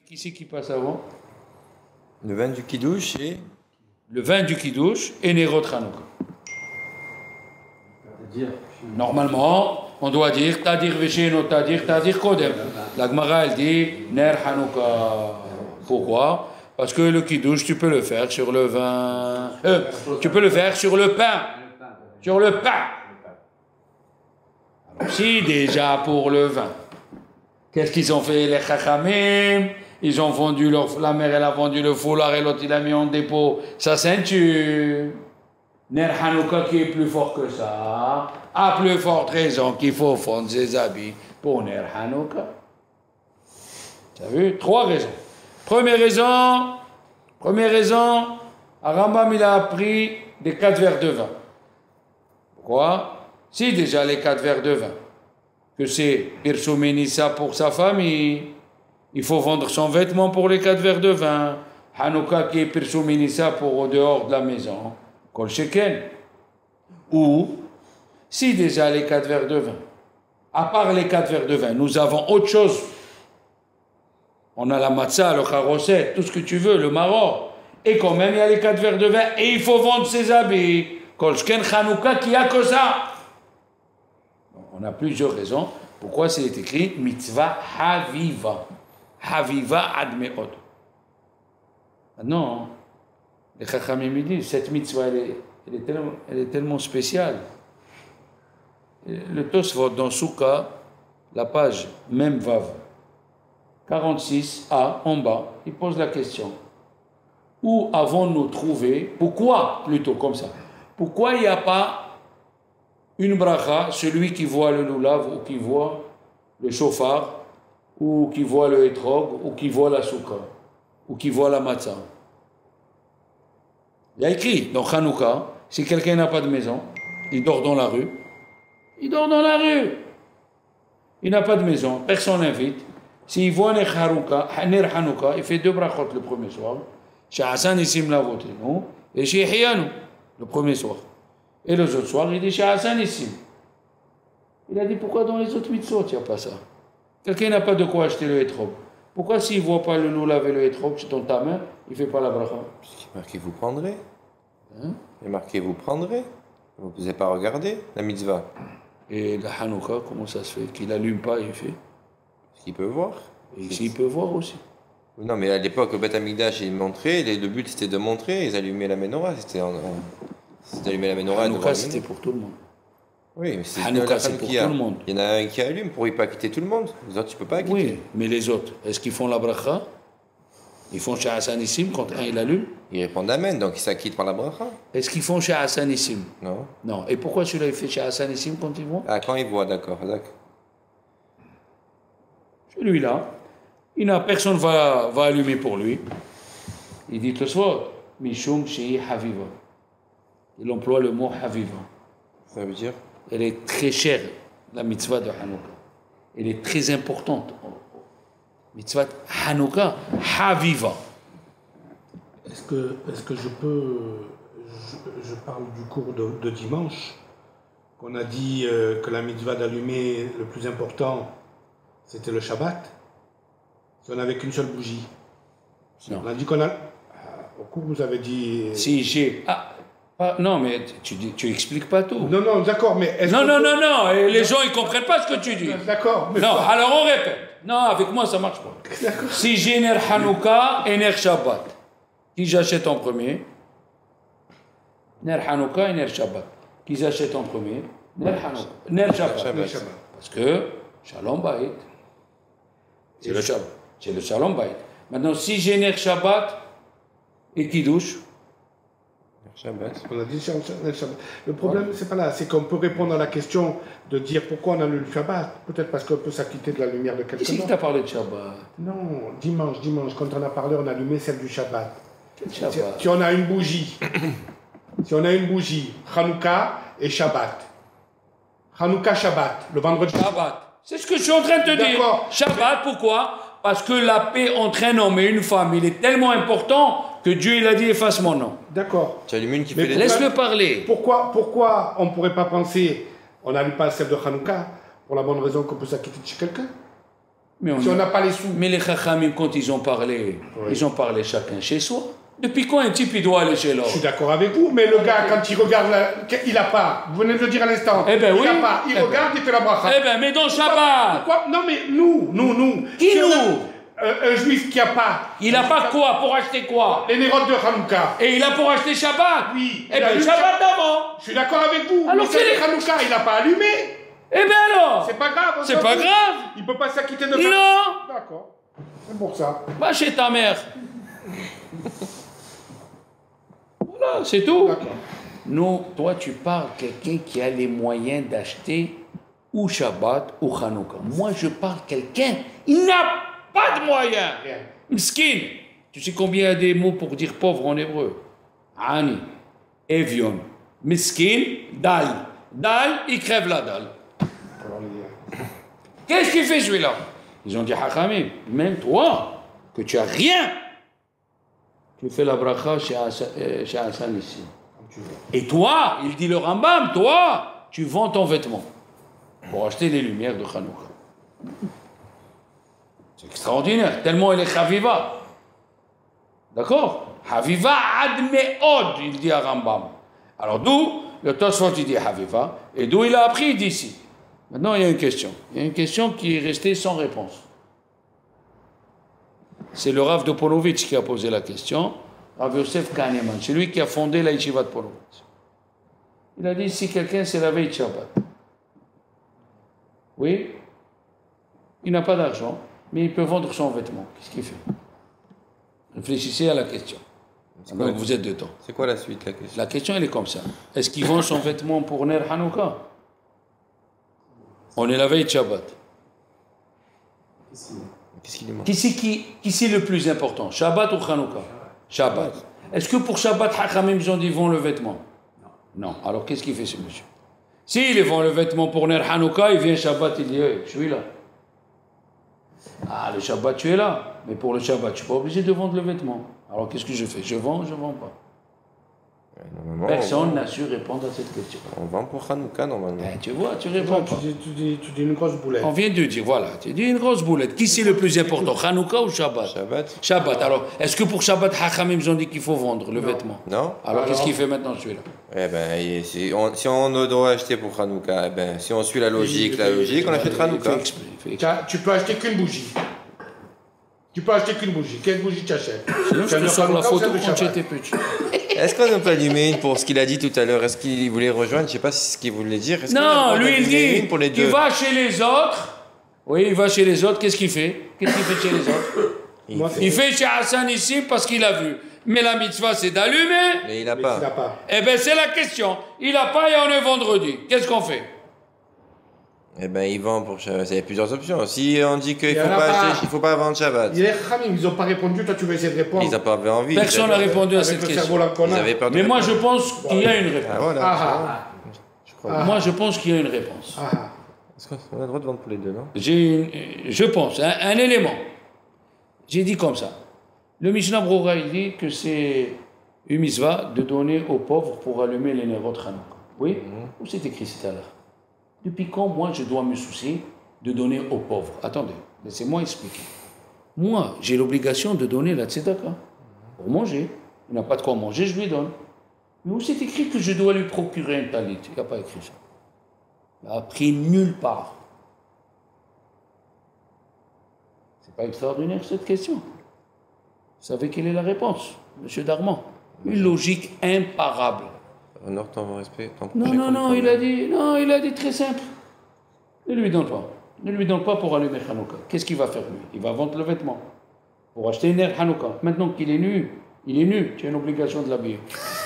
Qui c'est qui passe avant? Le vin du Kiddush et... Le vin du Kiddush et Nerot Hanouka. Normalement, on doit dire Tadir Vesheno, Tadir Kodem. La Gemara, elle dit Ner Hanouka. Pourquoi? Parce que le Kiddush, tu peux le faire sur le vin. Tu peux le faire sur le pain. Sur le pain. Alors, si déjà pour le vin, qu'est-ce qu'ils ont fait les Chachamim? Ils ont vendu la mère, elle a vendu le foulard et l'autre il a mis en dépôt sa ceinture. Ner Hanouka qui est plus fort que ça, a plus forte raison qu'il faut fondre ses habits pour Ner Hanouka. Tu as vu? 3 raisons. Première raison, Rambam il a appris des 4 verres de vin. Pourquoi? Si déjà les 4 verres de vin, que c'est Pirsouménissa pour sa famille, il faut vendre son vêtement pour les 4 verres de vin. Hanouka qui est Pirsouménissa pour au dehors de la maison. Kol Sheken. Ou, si déjà les 4 verres de vin, à part les 4 verres de vin, nous avons autre chose. On a la matzah, le charosset, tout ce que tu veux, le maror. Et quand même, il y a les 4 verres de vin et il faut vendre ses habits. Kol Sheken Hanouka qui a que ça. On a plusieurs raisons. Pourquoi c'est écrit mitzvah haviva. Haviva ad me'od. Maintenant, les Chachamim me disent, cette mitzvah, elle est tellement spéciale. Le Tosfot dans Souka, la page même Vav, 46a en bas, il pose la question. Où avons-nous trouvé, pourquoi plutôt comme ça, pourquoi il n'y a pas une bracha, celui qui voit le loulav ou qui voit le chauffard, ou qui voit le hétrog, ou qui voit la souka, ou qui voit la matzah. Il y a écrit dans Hanouka, si quelqu'un n'a pas de maison, il dort dans la rue, il dort dans la rue. Il n'a pas de maison, personne l'invite. S'il voit Ner Hanouka, il fait 2 brachot le premier soir, chez Hassan Issim Lavotenu, et chez Hiyanou, le premier soir. Et les autres soirs, il dit chez Hassan Issim. Il a dit pourquoi dans les autres mitzvot, il n'y a pas ça? Quelqu'un n'a pas de quoi acheter le hétrog. Pourquoi s'il ne voit pas le loulav et le hétrog dans ta main, il ne fait pas la bracha? Parce qu'il est marqué vous prendrez. Hein? Il est marqué vous prendrez. Vous n'avez pas regardé la mitzvah. Et la Hanouka, comment ça se fait? Qu'il n'allume pas, il fait. Parce qu'il peut voir. Et ici, il peut voir aussi. Non, mais à l'époque, au Beth Amikdash, ils montraient. Le but, c'était de montrer. Ils allumaient la menorah. C'était d'allumer la menorah. Hanouka, c'était pour tout le monde. Oui, mais c'est Hanouka, c'est pour tout le monde. Il y en a un qui allume pour ne pas quitter tout le monde. Les autres, tu ne peux pas quitter. Oui, mais les autres, est-ce qu'ils font la bracha? Ils font chez Hassan Issim quand un il allume? Ils répondent Amen, donc ils s'acquittent par la bracha. Est-ce qu'ils font chez Hassan Issim? Non. Non. Et pourquoi celui-là il fait chez Hassan Issim quand ils voient? Ah, quand ils voient, d'accord. Celui-là, personne va allumer pour lui. Il dit le soir, Mishum Shei Haviva. Il emploie le mot Haviva. Ça veut dire? Elle est très chère, la mitzvah de Hanouka. Elle est très importante. Mitzvah Hanouka, Haviva. Est-ce que je peux... Je parle du cours de dimanche, qu'on a dit que la mitzvah d'allumer le plus important, c'était le Shabbat. Si on n'avait qu'une seule bougie. Non. On a dit qu'on a... Au cours, vous avez dit... Si j'ai... non, mais tu expliques pas tout. Non, d'accord, mais... Non, et les gens, ils comprennent pas ce que tu dis. D'accord. Mais non, alors on répète. Non, avec moi, ça marche pas. D'accord. Si j'ai Ner Hanouka et Ner Shabbat, qui j'achète en premier? Ner Hanouka et Ner Shabbat. Qui j'achète en premier? Ner Hanouka. Ner Shabbat. Parce que Shalom Bayit, c'est le Shabbat. C'est le Shalom Bayit. Maintenant, si j'ai Ner Shabbat et Kiddush, Shabbat. On a dit Shabbat. Le problème, c'est pas là. C'est qu'on peut répondre à la question de dire pourquoi on allume le Shabbat. Peut-être parce qu'on peut s'acquitter de la lumière de quelqu'un qui d'autre. t'a parlé de Shabbat? Non, dimanche. Quand on a parlé, on a allumé celle du Shabbat. Quel Shabbat? Si on a une bougie, Hanouka et Shabbat. Hanouka, Shabbat, le vendredi. Shabbat. C'est ce que je suis en train de te dire. Shabbat, pourquoi? Parce que la paix entre un homme et une femme, il est tellement important que Dieu, il a dit, efface mon nom. D'accord. Tu allumes une qui fait les... Laisse-le parler. Pourquoi on ne pourrait pas penser, on n'allume pas celle de Hanouka, pour la bonne raison qu'on peut s'acquitter de chez quelqu'un? Si on n'a pas les sous. Mais les chachamim, quand ils ont parlé chacun chez soi. Depuis quand un type il doit aller chez l'autre? Je suis d'accord avec vous, mais le gars, quand il regarde, il n'a pas. Vous venez de le dire à l'instant. Eh ben il oui. n'a pas. Il regarde, il fait la bracha. Eh ben, mais dans Shabbat. Pourquoi? Non, mais nous. Qui Si on a nous? un juif qui n'a pas. Il n'a pas quoi? Pour acheter quoi? Les nérotes de Hanouka. Et il a pour acheter Shabbat? Oui. Eh ben, Shabbat avant. Je suis d'accord avec vous. Alors, mais celle de Hanouka, il n'a pas allumé. Eh ben alors? C'est pas grave. C'est pas grave. Il peut pas s'acquitter de ça. Non. D'accord. C'est pour ça. Va chez ta mère. Voilà, c'est tout. D'accord. Non, toi, tu parles quelqu'un qui a les moyens d'acheter ou Shabbat ou Hanouka. Moi, je parle quelqu'un, il n'a pas de moyens. Rien. Mskin. Tu sais combien il y a des mots pour dire pauvre en hébreu? Ani, Evion, Miskin, Dal. Dal, il crève la dalle. Qu'est-ce qu'il fait celui-là? Ils ont dit, Hachamim, même toi, que tu as rien, tu fais la bracha chez Hassan ici. Et toi, il dit le Rambam, toi, tu vends ton vêtement pour acheter les lumières de Hanouka. C'est extraordinaire, tellement elle est Chaviva. D'accord? Haviva ad me'od, il dit à Rambam. Alors d'où le Tosfot il dit Haviva, et d'où il a appris d'ici. Maintenant il y a une question. Il y a une question qui est restée sans réponse. C'est le Rav de Polovitch qui a posé la question. Rav Yosef Kahneman, c'est lui qui a fondé la yeshiva de Polovitch. Il a dit si quelqu'un s'est lavé de Shabbat, oui, il n'a pas d'argent, mais il peut vendre son vêtement. Qu'est-ce qu'il fait? Réfléchissez à la question. Donc vous êtes dedans. C'est quoi la suite, la question? La question, elle est comme ça. Est-ce qu'il vend son vêtement pour Ner Hanouka? On est la veille de Shabbat. Qu'est-ce qu'il demande? Qui c'est le plus important? Shabbat ou Hanouka? Shabbat. Est-ce que pour Shabbat, Hachamim ils ont dit vend le vêtement? Non. Alors qu'est-ce qu'il fait ce monsieur? S'il vend le vêtement pour Ner Hanouka, il vient Shabbat, il dit hey, je suis là. Ah, le Shabbat, tu es là. Mais pour le Shabbat, je ne suis pas obligé de vendre le vêtement. Alors qu'est-ce que je fais? Je vends pas. Personne n'a su répondre à cette question. On vend pour Hanouka normalement. Tu vois, tu réponds pas. Tu dis une grosse boulette. On vient de dire, voilà, tu dis une grosse boulette. Qui c'est le plus important, Hanouka ou Shabbat? Shabbat. Shabbat. Alors, est-ce que pour Shabbat, Hachamim ils ont dit qu'il faut vendre le vêtement? Non. Alors qu'est-ce qu'il fait maintenant celui-là? Eh ben, si on doit acheter pour Hanouka, eh ben, si on suit la logique, on achète Hanouka. Tu peux acheter qu'une bougie. Quelle bougie tu achètes? Sinon, je te sors la photo quand j'étais petit. Est-ce qu'on peut allumer une pour ce qu'il a dit tout à l'heure? Est-ce qu'il voulait rejoindre? Je ne sais pas ce qu'il voulait dire. Non, lui il dit, pour les deux? il va chez les autres. Oui, il va chez les autres. Qu'est-ce qu'il fait? Qu'est-ce qu'il fait chez les autres? Il fait chez Hassan ici parce qu'il a vu. Mais la mitzvah, c'est d'allumer. Mais il n'a pas. Eh bien, c'est la question. Il n'a pas et on est vendredi. Qu'est-ce qu'on fait? Eh ben, il vend pour Shabbat. Il y a plusieurs options. Si on dit qu'il ne faut pas acheter, il ne faut pas vendre Shabbat. Les Khamim, ils n'ont pas répondu. Toi, tu vas essayer de répondre. Ils n'ont pas envie. Personne n'a répondu à Avec cette le question. cerveau là qu'on Ils a. avaient peur de Mais moi, répondre. je pense qu'il y a une réponse. Ah, voilà. Je crois. Moi, je pense qu'il y a une réponse. Est-ce qu'on a le droit de vendre pour les deux, non? Je pense, un élément. J'ai dit comme ça. Le Mishnah Brura, il dit que c'est une mitzvah de donner aux pauvres pour allumer les nérots de Hanouka. Oui? Où c'est écrit tout à l'heure? Depuis quand, moi, je dois me soucier de donner aux pauvres? Attendez, laissez-moi expliquer. Moi, j'ai l'obligation de donner la tzedaka pour manger. Il n'a pas de quoi manger, je lui donne. Mais où c'est écrit que je dois lui procurer un talit? Il n'y a pas écrit ça. Il n'a appris nulle part. C'est pas extraordinaire cette question? Vous savez quelle est la réponse, monsieur Darman? Une logique imparable. Honore ton respect. Non, il a dit très simple. Ne lui donne pas. Ne lui donne pas pour allumer Hanouka. Qu'est-ce qu'il va faire lui? Il va vendre le vêtement pour acheter une aire Hanouka. Maintenant qu'il est nu, tu as une obligation de l'habiller.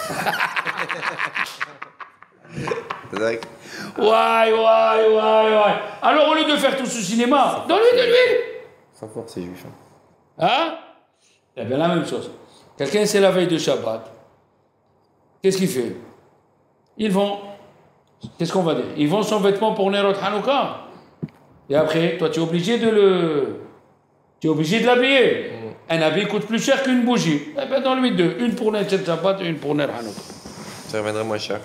Ouais. Alors au lieu de faire tout ce cinéma, donne-lui de l'huile. Sans force, c'est juif. Hein? Eh bien la même chose. Quelqu'un c'est la veille de Shabbat. Qu'est-ce qu'il fait? Il vend. Qu'est-ce qu'on va dire? Il vend son vêtement pour Nerot Hanouka. Et après, toi tu es obligé de l'habiller. Un habit coûte plus cher qu'une bougie. Eh bien donne-lui deux. Une pour Ner Shabbat et une pour Ner Hanouka. Ça reviendrait moins cher.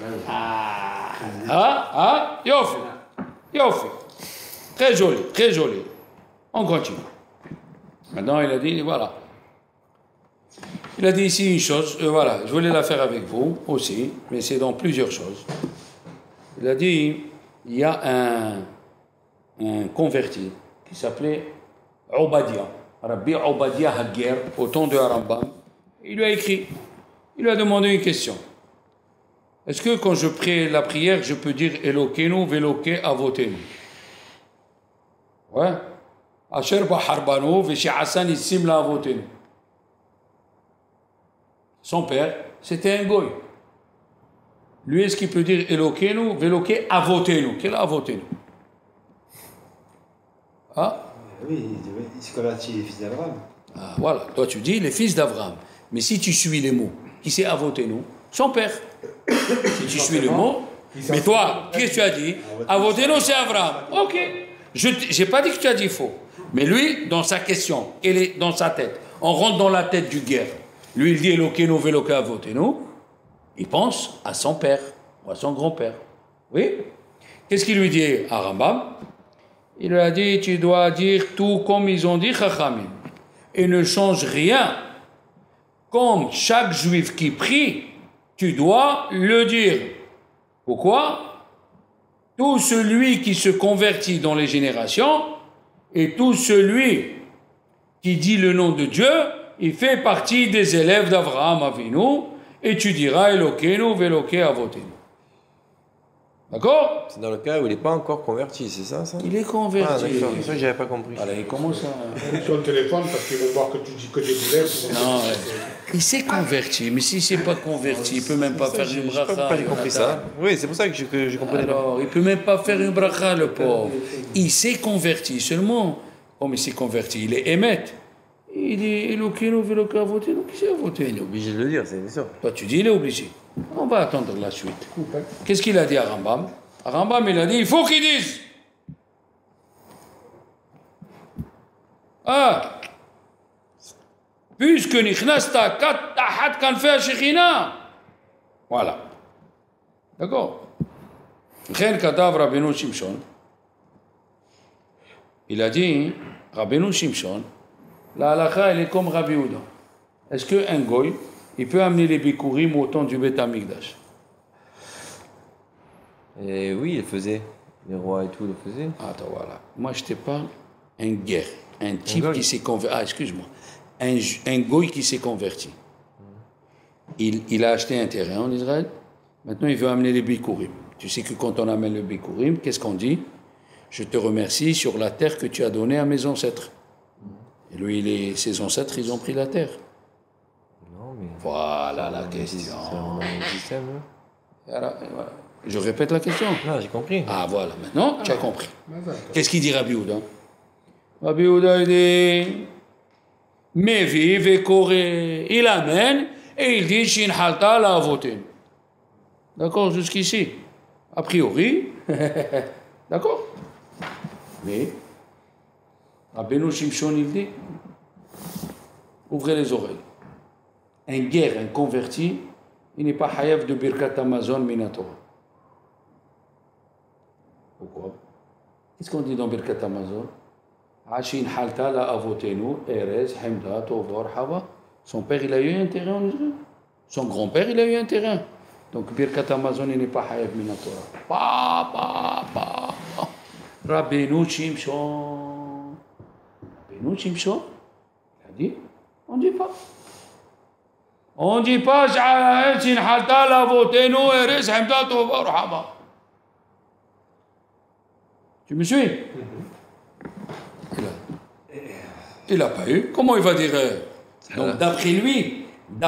Yofi. Très joli. On continue. Maintenant, il a dit, voilà. Il a dit ici une chose, voilà, je voulais la faire avec vous aussi, mais c'est dans plusieurs choses. Il a dit, il y a un converti qui s'appelait Obadia, Rabbi Obadia Haguer, au temps de Rambam. Il lui a écrit, il lui a demandé une question. Est-ce que quand je prie la prière, je peux dire Elokenu veloke avotenu? Ouais. Asher baharbanu veshi Hassan issim la avotenu. Son père, c'était un goy. Lui, est-ce qu'il peut dire Elokenu veloke avotenu? Quel avotenu? Ah? Oui, il se convertit les fils d'Abraham. Ah, voilà, toi tu dis les fils d'Abraham. Mais si tu suis les mots, qui c'est avotenu? Son père. Si tu suis le mot, mais toi, qu'est-ce que tu as dit? Avotenu, c'est Abraham. Ok. Je n'ai pas dit que tu as dit faux. Mais lui, dans sa question, elle est dans sa tête. On rentre dans la tête du guerre. Lui, il dit Elokenu veloke avotenu. Il pense à son père ou à son grand-père. Oui. Qu'est-ce qu'il lui dit à Rambam? Il lui a dit, tu dois dire tout comme ils ont dit Chachamim. Et ne change rien. Comme chaque juif qui prie, tu dois le dire. Pourquoi? Tout celui qui se convertit dans les générations et tout celui qui dit le nom de Dieu, il fait partie des élèves d'Avraham Avinu, et tu diras Elokenu veloke avotenu. D'accord? C'est dans le cas où il n'est pas encore converti, c'est ça? Il est converti. Ah, d'accord, ça, j'avais pas compris. Voilà, il commence à... Sur le téléphone parce qu'ils vont voir que tu dis que des boulettes. Non, il s'est converti, mais s'il ne s'est pas converti, il ne peut même pas faire une bracha. J'ai compris ça. Oui, c'est pour ça que je comprenais pas. Alors, il ne peut même pas faire une bracha, le pauvre. Il s'est converti seulement. Oh, mais il s'est converti, il est émette. Il dit Elokenu veloke avotenu, qui c'est avotenu? Il est obligé de le dire, c'est sûr. Toi, tu dis il est obligé. On va attendre la suite. Qu'est-ce qu'il a dit à Rambam? À Rambam, il a dit il faut qu'il dise. Ah, puisque Nichnasta kat tahat kanfei hashechina. Voilà. D'accord. Chen katav Rabbeinu Shimshon. Il a dit, Rabbeinu Shimshon, la halakha, elle est comme Rabbi Yehuda. Est-ce qu'un goy, il peut amener les bikurim au temps du Beth Amikdash? Et oui, il le faisait. Les rois et tout le faisaient. Attends, voilà. Moi, je te parle un guerre, un type qui s'est converti. Ah, excuse-moi. Un goy qui s'est converti. Il a acheté un terrain en Israël. Maintenant, il veut amener les bikurim. Tu sais que quand on amène le bikurim, qu'est-ce qu'on dit? Je te remercie sur la terre que tu as donnée à mes ancêtres. Et lui, ses ancêtres, ils ont pris la terre. Non, mais... Voilà la question. C'est un système, hein. Voilà. Je répète la question. Non, j'ai compris. Ah, voilà. Maintenant, tu as compris. Qu'est-ce qu'il dit Rabbi Yehuda? Rabbi Yehuda, il dit... Mevi vekore. Il amène et il dit Shin halta la avotin. D'accord, jusqu'ici. A priori. D'accord. Mais, Rabbeinu Shimshon, il dit, ouvrez les oreilles. Un guerre, un converti, il n'est pas hayav de Birkat Amazon Minatora. Pourquoi? Qu'est-ce qu'on dit dans Birkat Amazon? Ashin halta la avotenu, Erez, Hemda, Tovor, Hava. Son père, il a eu un terrain en Israël. Son grand-père, il a eu un terrain. Donc, Birkat Amazon, il n'est pas hayav Minatora. Rabbeinu Shimshon. Rabbeinu Shimshon, il a dit, on ne dit pas. On ne dit pas, Shin halta la avotenu, Erez, Hemda, Tovor, Hava. Tu me suis? Il n'a pas eu. Comment il va dire? Donc, d'après lui,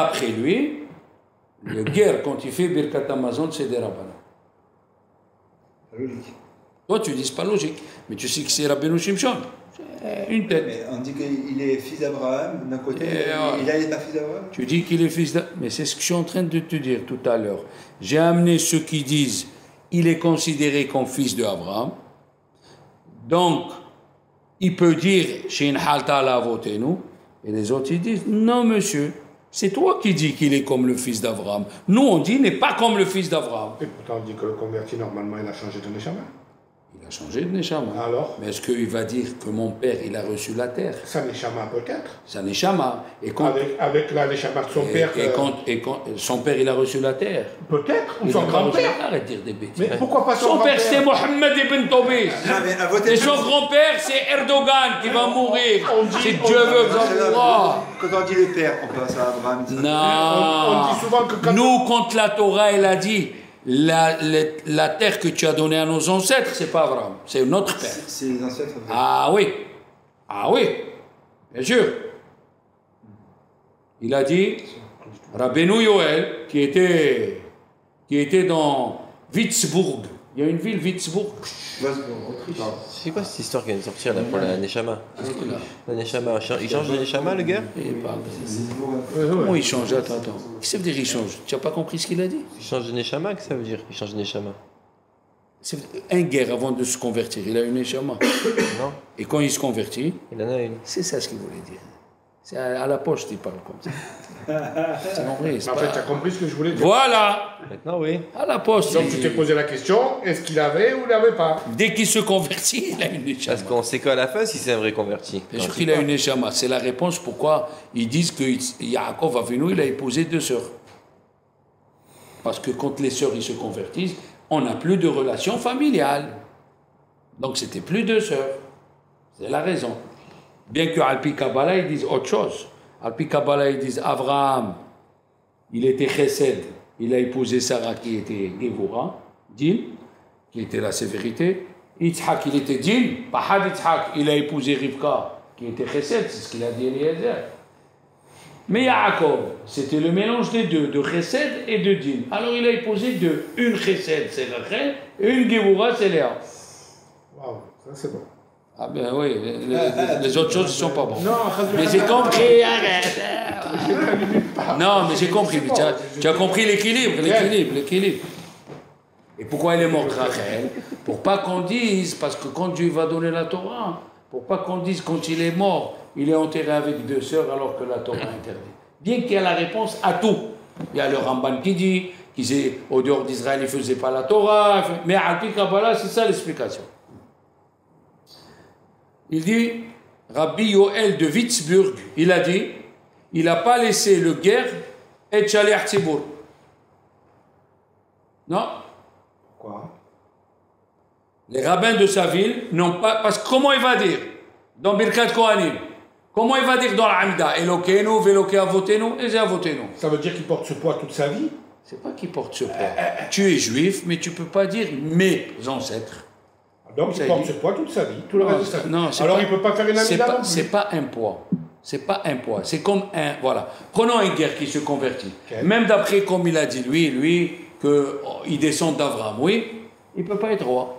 le guerre, quand il fait Birkat Amazon, c'est des rabbins. Logique. Toi, tu dis, c'est pas logique. Mais tu sais que c'est Rabbeinu Shimshon. C'est une tête. Mais on dit qu'il est fils d'Abraham, d'un côté, il n'est pas fils d'Abraham. Tu dis qu'il est fils d'Abraham. Mais c'est ce que je suis en train de te dire tout à l'heure. J'ai amené ceux qui disent il est considéré comme fils d'Abraham. Donc, il peut dire Shin halta la avotenu. Et les autres, ils disent non, monsieur. C'est toi qui dis qu'il est comme le fils d'Abraham. Nous, on dit il n'est pas comme le fils d'Abraham. Et pourtant, on dit que le converti, normalement, il a changé de Neshama. Il a changé de Neshama. Alors, Mais est-ce qu'il va dire que mon père, il a reçu la terre? ça Neshama peut-être. C'est un Neshama. Et quand, Avec la Neshama de son père. son père, il a reçu la terre. Peut-être, ou Il son a pas reçu- grand-père. Arrête de dire des bêtises. Mais pourquoi pas Son père, c'est Mohammed ibn Tobis. Non, mais à votre Et son époque, grand-père, c'est Erdogan qui va mourir. Si Dieu veut, Allah. quand on dit le père, on passe à Abraham. Isaac. Non. On dit souvent que quand Nous, quand la Torah, elle a dit la terre que tu as donnée à nos ancêtres, c'est pas Abraham, c'est notre père. C'est les ancêtres. Ah oui. Ah oui. Bien sûr. Il a dit, Rabbeinu Yoel, qui était dans Witzbourg. Il y a une ville, Witzbourg. C'est quoi cette histoire qui vient de sortir là pour la Neshama? La Neshama, il change de Neshama le gars? Comment il change? Attends. Qu'est-ce que ça veut dire il change? Tu n'as pas compris ce qu'il a dit? Il change de Neshama, qu'est-ce que ça veut dire? Il change de Neshama. C'est un guerre avant de se convertir, il a une neshama. Non? Et quand il se convertit, Il en a une. c'est ça ce qu'il voulait dire. C'est à la poche qu'il parle comme ça. C'est compris, c'est En fait, pas- tu as compris ce que je voulais dire. Voilà, Maintenant, oui. à la poche. Donc tu t'es posé la question, est-ce qu'il avait ou il n'avait pas? Dès qu'il se convertit, il a une neshama. Parce qu'on sait qu'à la fin si c'est un vrai converti. Bien sûr qu'il a une neshama. C'est la réponse pourquoi ils disent que Yaakov Avinu, il a épousé 2 sœurs. Parce que quand les sœurs ils se convertissent, on n'a plus de relation familiale. Donc c'était plus 2 sœurs. C'est la raison. Bien que Alpi Kabbalah, ils disent autre chose. Alpi Kabbalah, ils disent Abraham, il était Chesed, il a épousé Sarah qui était Gévora, Din, qui était la sévérité. Yitzhak, il était Din, Pahad Yitzhak, il a épousé Rivka, qui était Chesed, c'est ce qu'il a dit Eliezer. Mais Yaakov, c'était le mélange des deux, de Chesed et de Din. Alors il a épousé 2. Une Chesed, c'est Rachel, et une Gévora, c'est Léa. Waouh, ça c'est bon. Ah ben oui, les autres choses ne sont pas bonnes. Non, Mais j'ai compris, arrête. Non, mais j'ai compris. Tu as compris l'équilibre. Et pourquoi il est mort, Rachel? Pour pas qu'on dise, parce que quand Dieu va donner la Torah, pour pas qu'on dise quand il est mort, il est enterré avec 2 sœurs alors que la Torah interdit. Bien qu'il y a la réponse à tout. Il y a le Ramban qui dit qu'au dehors d'Israël, il ne faisait pas la Torah. Mais à Kabbalah, c'est ça l'explication. Il dit, Rabbi Yoel de Witzburg, il a dit, il n'a pas laissé le guerre et Shalech Tzibur. Non. Quoi? Les rabbins de sa ville n'ont pas... Parce que comment il va dire dans Birkat Kohanim? Comment il va dire dans l'Amida? Elokeinu, Veloke Avotenu, et c'est Avotenu. Ça veut dire qu'il porte ce poids toute sa vie? C'est pas qu'il porte ce poids. Tu es juif, mais tu peux pas dire mes ancêtres. Donc il porte ce poids toute sa vie, tout le reste de sa vie. Non, c'est alors pas- il ne peut pas faire une amida non plus. C'est pas un poids. C'est pas un poids. C'est comme un... Voilà. Prenons un guerre qui se convertit. Ok. Même d'après, comme il a dit lui, qu'il descend d'Abraham, oui, il ne peut pas être roi.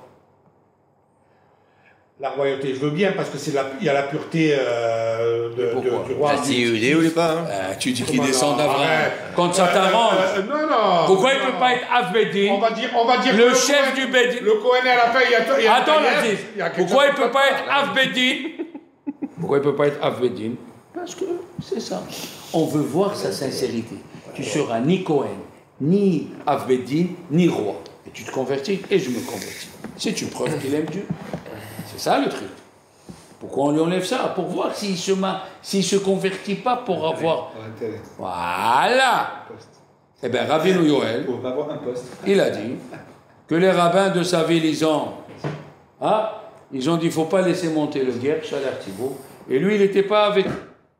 La royauté, je veux bien, parce que il y a la pureté pourquoi? du roi. C'est Yéhudé ou pas hein? Tu dis qu'il Comment descend non, d'Abraham. arrête. Quand ça t'arrange. Non. Pourquoi il non, ne peut pas être Avbedin? On va dire Le que chef du Bedin. Le Cohen à la fin, il y a Attends, une Aziz. il y a quelque Pourquoi il chose ne peut qui pas va être Avbedin? Pourquoi il ne peut pas être Avbedin? Parce que c'est ça. On veut voir sa sincérité. Tu seras ni Cohen, ni Avbedin, ni roi. Et tu te convertis et je me convertis. C'est une preuve qu'il aime Dieu. C'est ça le truc. Pourquoi on lui enlève ça? Pour voir s'il ne se convertit pas pour avoir... Voilà. Eh bien, Rabbeinu Yoel, Pour avoir un poste. il a dit que les rabbins de sa ville, ils ont dit il ne faut pas laisser monter le guerre, Shalach Tzibur. Et lui, il n'était pas avec.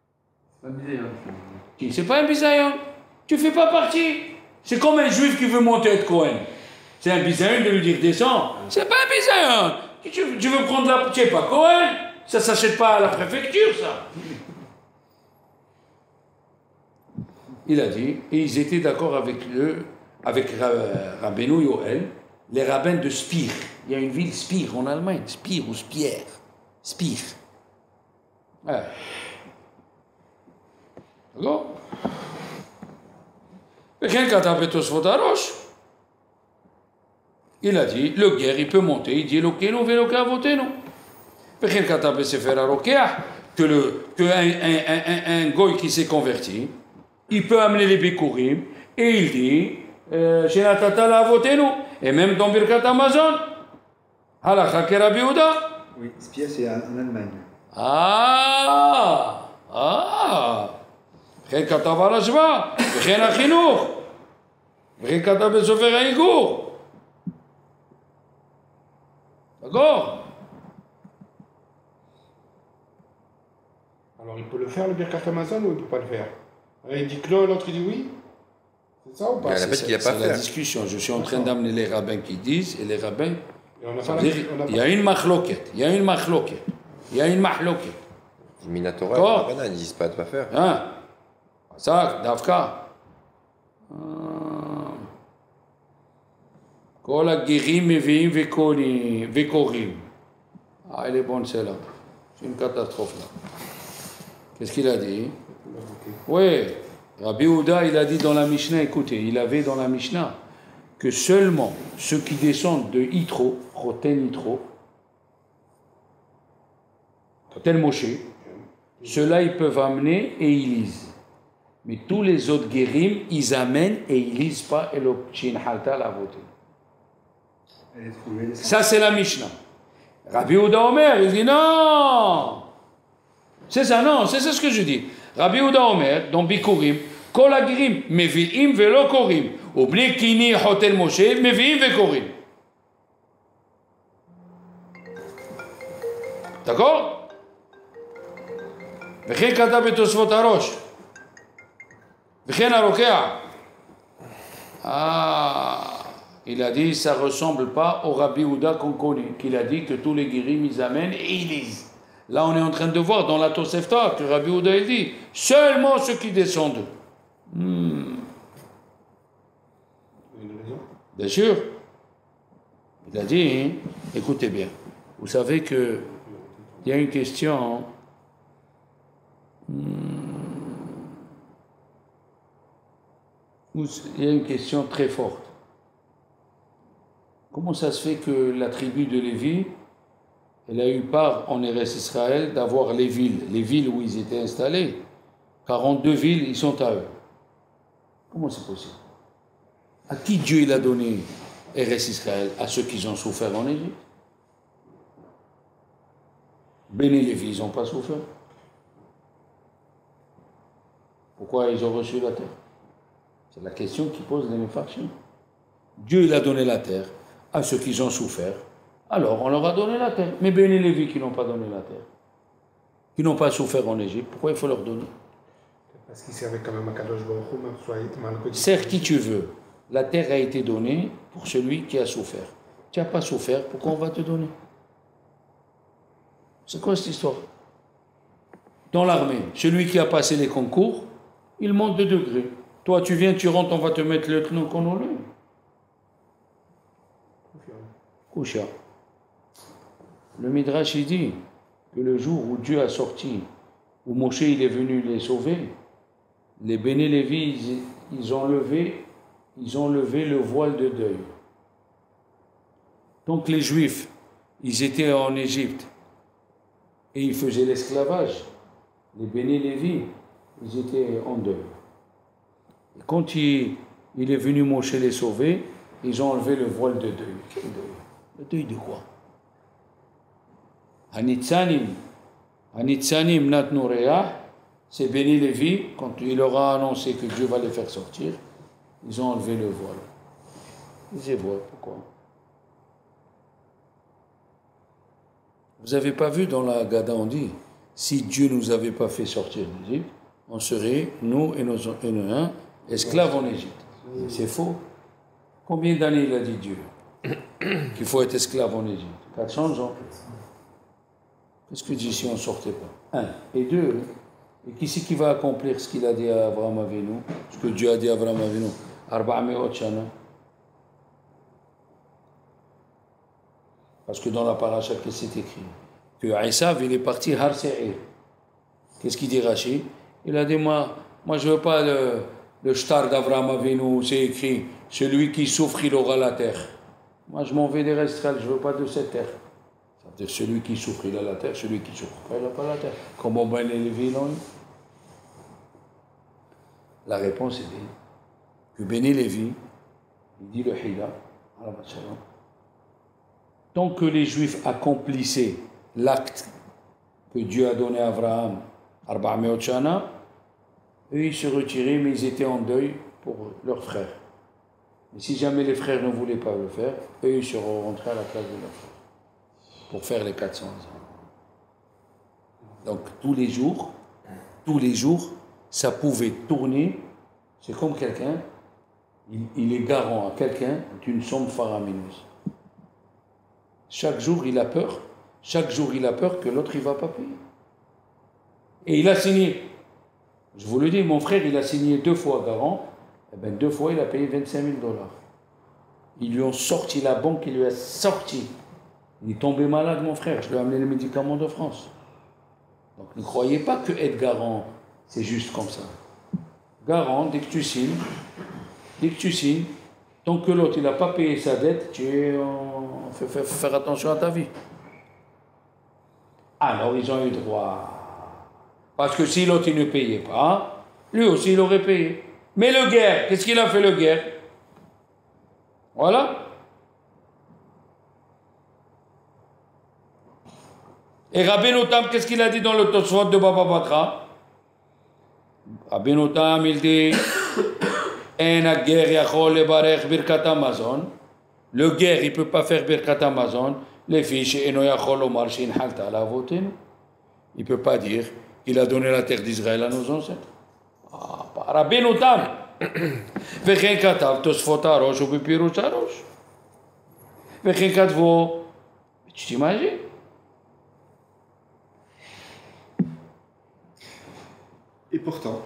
Qui? C'est pas un bisayon. Tu ne fais pas partie. C'est comme un juif qui veut monter être Cohen. C'est un bisayon de lui dire descends. C'est pas un bisayon. Tu veux prendre la. Tu n'es pas Cohen. Ça ne s'achète pas à la préfecture, ça. Il a dit, et ils étaient d'accord avec Rabbeinu Yoel, les rabbins de Spire. Il y a une ville Spire en Allemagne, Spire ou Spire. Spire. Ouais. D'accord? Il a dit, le guerre, il peut monter, il dit, Lokenu veloka votenu. Un goy qui s'est converti, il peut amener les bikurim et il dit Shenatata la votenu. Et même dans Birkat Amazon, Halakha ke Rabbi Yehuda. Oui, Spia, c'est en Allemagne. Ah. וכן כתב על השוואה, וכן החינוך, וכן כתב בסופר האיגור. D'accord? Alors il peut le faire, le Birkat Amazon, ou il ne peut pas le faire? Il dit que non, et l'autre il dit oui? C'est ça ou pas? C'est la discussion. Je suis en train d'amener les rabbins qui disent, et les rabbins... Il y a une machloket. Il y a une machloket. Il y a une machloket. Minatora, ils ne disent pas de pas faire. Hein? Ça, Davka. Kol ha-gerim mevi'im vekorim. Ah, elle est bonne celle-là. C'est une catastrophe là. Qu'est-ce qu'il a dit? Oui, Rabbi Yehuda, il a dit dans la Mishnah, écoutez, il avait dans la Mishnah que seulement ceux qui descendent de Yitro, Roten Yitro, Roten Moshe, ceux-là ils peuvent amener et ils lisent. Mais tous les autres guérim, ils amènent et ils lisent pas et l'Ochin Halta l'a voté. Ça c'est la Mishnah. Rabbi Yehuda Omer, il dit non. C'est ça, non, c'est ça ce que je dis. Rabbi Yehuda Omer, dans Bikurim, Kol ha-gerim mevi'im velo korim. ובני קיני חותן משה מביאים וקוראים. d'accord? וכן כתב בתוספות הראש. וכן הרוקע. Il a dit ça ressemble pas au Rabbi Yehuda qu'on connaît, qu'il a dit que tous les guérim ils amènent et ils lisent. Là on est en train de voir dans la Tosefta que Rabbi Yehuda il dit seulement ceux qui descendent. Bien sûr. Il a dit, écoutez bien, vous savez que il y a une question, il y a une question très forte. Comment ça se fait que la tribu de Lévi, elle a eu part en Eretz Israël d'avoir les villes où ils étaient installés, 42 villes, ils sont à eux. Comment c'est possible? À qui Dieu il a donné Eretz Israël? À ceux qui ont souffert en Égypte. Béni Lévi, ils n'ont pas souffert. Pourquoi ils ont reçu la terre? C'est la question qui pose les Mefarshim. Dieu il a donné la terre à ceux qui ont souffert. Alors on leur a donné la terre. Mais béni Lévi qui n'ont pas donné la terre, qui n'ont pas souffert en Égypte, pourquoi il faut leur donner? Parce qu'ils servaient quand même à Kadosh Baruch Hu, soit mal. Sers qui tu veux. La terre a été donnée pour celui qui a souffert. Tu n'as pas souffert, pourquoi on va te donner? C'est quoi cette histoire? Dans l'armée, celui qui a passé les concours, il monte de degré. Toi, tu viens, tu rentres, on va te mettre le lieutenant colonel. Koucha. Le Midrash, il dit que le jour où Dieu a sorti, où Moshe il est venu les sauver, les Béné Lévi, ils ont levé le voile de deuil. Donc les Juifs, ils étaient en Égypte et ils faisaient l'esclavage. Les Béné Lévi, ils étaient en deuil. Et quand il est venu Moshe les sauver, ils ont enlevé le voile de deuil. Quel deuil? Le deuil de quoi? Hanitzanim natnu re'ah, c'est Béni Lévi, quand il leur a annoncé que Dieu va les faire sortir, ils ont enlevé le voile. Ils disaient, voilà, pourquoi? Vous n'avez pas vu dans la Haggadah, on dit, si Dieu ne nous avait pas fait sortir d'Égypte, on serait, nous et nos esclaves en Égypte. C'est faux. Combien d'années il a dit Dieu qu'il faut être esclave en Égypte? 400 ans. Qu'est-ce que dit si on ne sortait pas? 1. Et 2, et qui c'est qui va accomplir ce qu'il a dit à Abraham Avinu? Ce que Dieu a dit à Abraham Avinu? 400 shana. Parce que dans la paracha, qu'est-ce que c'est écrit? Que Esav, il est parti Har Se'ir. Qu'est-ce qu'il dit Rashi? Il a dit, moi je ne veux pas le shtar d'Abraham Avinu, c'est écrit, celui qui souffre, il aura la terre. Moi, je m'en vais des Israël, je ne veux pas de cette terre. Ça veut dire, celui qui souffre, il a la terre, celui qui souffre pas, il n'a pas la terre. Comment Ben Lévi l'ont eu? La réponse est que Béni Lévi, il dit le Hida, tant que les Juifs accomplissaient l'acte que Dieu a donné à Abraham, 400 shana, eux ils se retiraient, mais ils étaient en deuil pour leurs frères. Et si jamais les frères ne voulaient pas le faire, eux ils seront rentrés à la place de leurs frères pour faire les 400 ans. Donc tous les jours, ça pouvait tourner. C'est comme quelqu'un, il est garant à quelqu'un d'une somme faramineuse. Chaque jour, il a peur que l'autre, il ne va pas payer. Et il a signé. Je vous le dis, mon frère, il a signé 2 fois garant. Eh bien, 2 fois, il a payé $25 000. Ils lui ont sorti, la banque, il lui a sorti. Il est tombé malade, mon frère. Je lui ai amené les médicaments de France. Donc, ne croyez pas que être garant, c'est juste comme ça. Garant, dès que tu signes, tant que l'autre, il n'a pas payé sa dette, tu fais faire attention à ta vie. Alors, ils ont eu droit. Parce que si l'autre, il ne payait pas, lui aussi, il aurait payé. Mais le guerre, qu'est-ce qu'il a fait, le guerre? Voilà. Et Rabbeinu Tam, qu'est-ce qu'il a dit dans le Tosfot de Baba Batra? Rabbeinu Tam, il dit le guerre, il ne peut pas faire Birkat Amazon. Les fiches, il ne peut pas dire qu'il a donné la terre d'Israël à nos ancêtres. Rabbeinu Tam. וכן כתב תוספות הראש ובפירוש הראש. וכן כתבו, tu t'imagines? Et pourtant,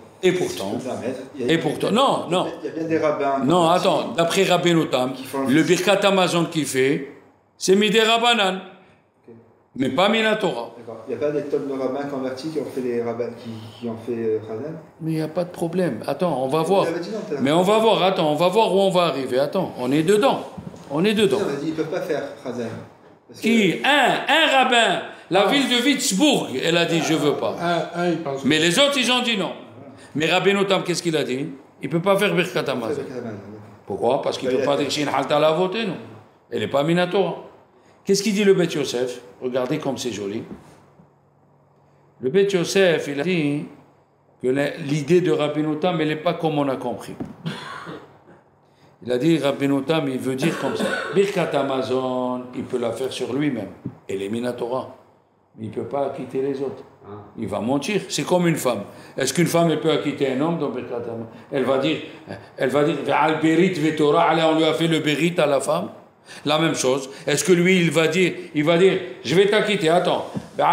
non. Il y a bien des rabbins. Non, attends, d'après Rabbeinu Tam, le Birkat Amazon qu'il fait, c'est Midei Rabbanan, mais pas Mina Torah. D'accord. Il n'y a pas des tonnes de rabbins convertis qui ont fait les rabbins, qui ont fait Chazan? Mais il n'y a pas de problème. Attends, on va voir. Mais on va voir, attends, on va voir où on va arriver. Attends, on est dedans. Non, ils ne peuvent pas faire Chazan. Qui? Un rabbin. La ville de Würzburg, elle a dit je veux pas. Mais les autres, ils ont dit non. Mais Rabbeinu Tam, qu'est-ce qu'il a dit? Il ne peut pas faire Birkat Amazon. Pourquoi? Parce qu'il ne peut pas dire Shin Halta la voter, non. Elle n'est pas Minatora. Qu'est-ce qu'il dit le Beth Yosef? Regardez comme c'est joli. Le Beth Yosef, il a dit que l'idée de Rabbeinu Tam, elle n'est pas comme on a compris. Il a dit, Rabbeinu Tam, il veut dire comme ça. Birkat Amazon, il peut la faire sur lui-même. Elle est Minatora. Mais il ne peut pas acquitter les autres. Il va mentir. C'est comme une femme. Est-ce qu'une femme, elle peut acquitter un homme dans Birkat Amazon? Elle va dire, Ve'al berit ve'torah, allez, on lui a fait le berit à la femme. La même chose. Est-ce que lui, il va dire, je vais t'acquitter, attends.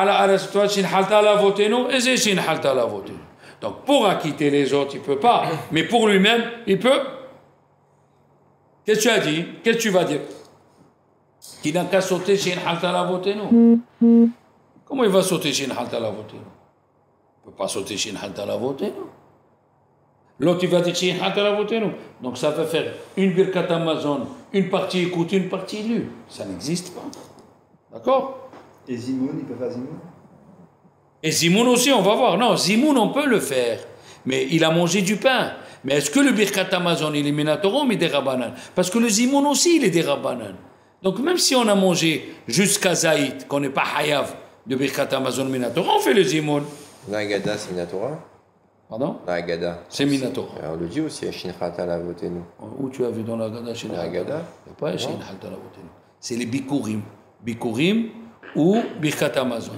Donc, pour acquitter les autres, il ne peut pas. Mais pour lui-même, il peut. Qu'est-ce que tu as dit? Qu'est-ce que tu vas dire? Qu'il n'a qu'à sauter chez une halta la voter, non? Comment il va sauter chez une halta la voter? Il ne peut pas sauter chez une halta la voter, non? L'autre, il va dire chez une halta la voter, non? Donc, ça va faire une Birkat Amazon, une partie écoutée, une partie lue. Ça n'existe pas. D'accord? Et Zimoun, il peut faire Zimoun? Et Zimoun aussi, on va voir. Non, Zimoun, on peut le faire. Mais il a mangé du pain. Mais est-ce que le Birkat Amazon, il est Minatora ou des Rabbanan? Parce que le Zimoun aussi, il est des Rabbanan. Donc même si on a mangé jusqu'à Zaïd, qu'on n'est pas Hayav de Birkat Amazon Minatora, on fait le Zimoun. La Haggadah, c'est Minatora? Pardon? La Haggadah. C'est Minatora. On le dit aussi, Shin Halta la voter nous. Où tu as vu dans la Haggadah? La Haggadah? Il n'y a pas Shin Halta la voter nous. C'est les Bikurim. Bikurim ou Birkat Amazon.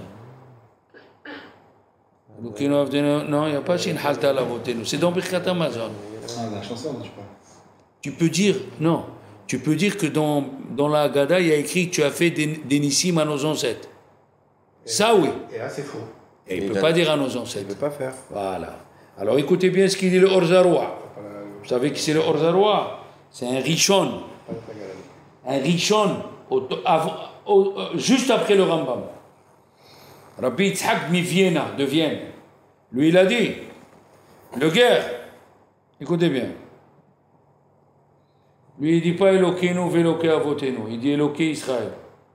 Non, il n'y a pas Shin Halta la voter nous. C'est dans Birkat Amazon. Ah, la chanson, je parle. Tu peux dire, non. Tu peux dire que dans la Haggadah, il y a écrit que tu as fait des nissim à nos ancêtres. Ça, oui. Et là, c'est faux. Et il ne peut pas dire à nos ancêtres. Il ne peut pas faire. Voilà. Alors écoutez bien ce qu'il dit le Orzaroua. Vous savez qui c'est le Orzaroua? C'est un Rishon. Un Rishon, juste après le Rambam. Rabbi Yitzhak de Vienne. Lui, il a dit, le guerre, écoutez bien. Lui, il ne dit pas Elokeinu ve'Elokei avotenu, il dit Elokei Israël.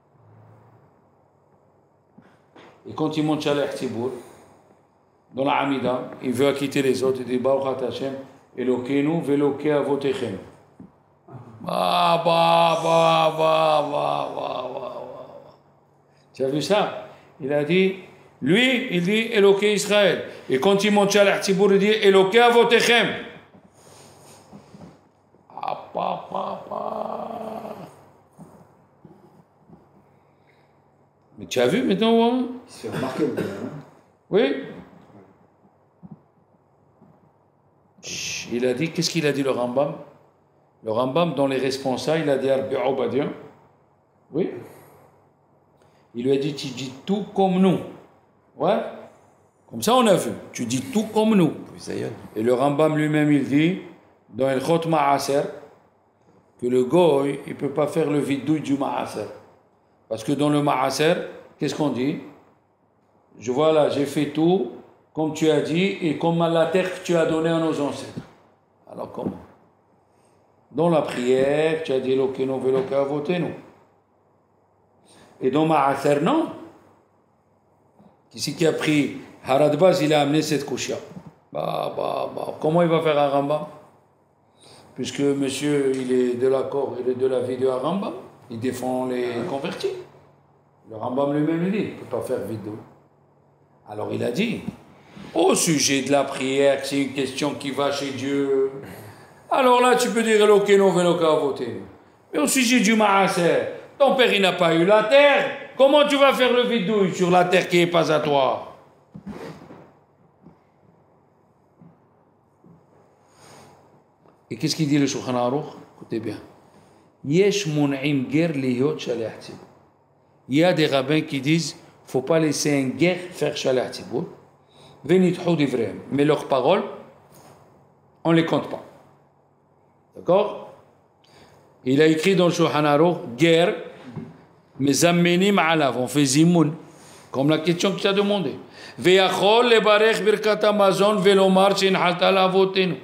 Et quand il monte Shalech Tzibur, dans la Hamida, il veut acquitter les autres, il dit Baruch Hashem, Elokeinu ve'Elokei avotechem. Tu as vu ça? Il a dit, lui, il dit Eloké Israël. Et quand il monte à l'Artibour, il dit Eloké Avotechem. Ah, papa. Mais tu as vu maintenant? Hein? Il se fait remarquer, hein? Oui. Chut, il a dit, qu'est-ce qu'il a dit le Rambam? Le Rambam, dans les responsables, il a dit Arbi Obadia. Oui. Il lui a dit, tu dis tout comme nous. Ouais. Comme ça, on a vu. Tu dis tout comme nous. Et le Rambam lui-même, il dit, dans El Chot Ma'aser, que le goy, il ne peut pas faire le vidouille du Ma'aser. Parce que dans le Ma'aser, qu'est-ce qu'on dit? Je vois là, j'ai fait tout, comme tu as dit, et comme la terre que tu as donnée à nos ancêtres. Alors comment? Dans la prière, tu as dit Lokeno veloka avotenu. Et dans Ma'aser, non. Qui a pris Haradbaz, il a amené cette kouchia. Comment il va faire un Rambam? Puisque monsieur, il est de l'accord, il est de la vie de Rambam, il défend les convertis. Le Rambam lui-même, il dit, il ne peut pas faire vidéo. Alors il a dit, au sujet de la prière, c'est une question qui va chez Dieu. Alors là, tu peux dire Elokeno veloka avotenu. Mais au sujet du Ma'aser, ton père, il n'a pas eu la terre. Comment tu vas faire le vidouille sur la terre qui n'est pas à toi? Et qu'est-ce qu'il dit le Shulchan Aruch? Écoutez bien. Yesh mun'im ger lihot shaleh tzibur. Il y a des rabbins qui disent qu'il ne faut pas laisser un guerre faire shaleh tzibur. Venitchou d'ivreim. Mais leurs paroles, on ne les compte pas. D'accord? Il a écrit dans le Shulchan Aruch, guerre, mais ammenim alav, on fait zimoun, comme la question que tu as demandé. Ve'achol lebarech birkat Amazon velomar shenhalta lavotenu.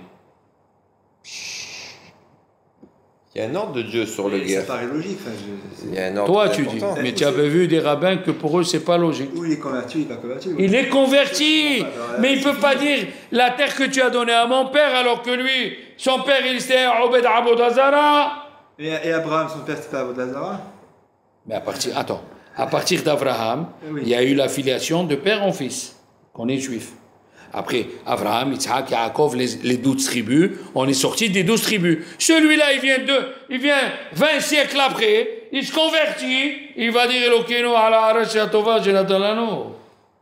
Il y a un ordre de Dieu sur le guerre. Ça paraît logique. Il y a un ordre Toi, tu dis, mais tu avais vu des rabbins que pour eux, c'est pas logique. Ou il est converti, ou il n'est pas converti. Il est converti, mais il peut pas dire la terre que tu as donnée à mon père, alors que lui, son père, il était Obed Abodazara. Et Abraham, son père, c'était pas Abodazara? Mais à partir d'Abraham, il y a eu la filiation de père en fils, qu'on est juif. Après, Abraham, Yitzhak, Yaakov, les 12 tribus, on est sorti des 12 tribus. Celui-là, il vient 20 siècles après, il se convertit, il va dire Elokeno ala arash atova jenatalano.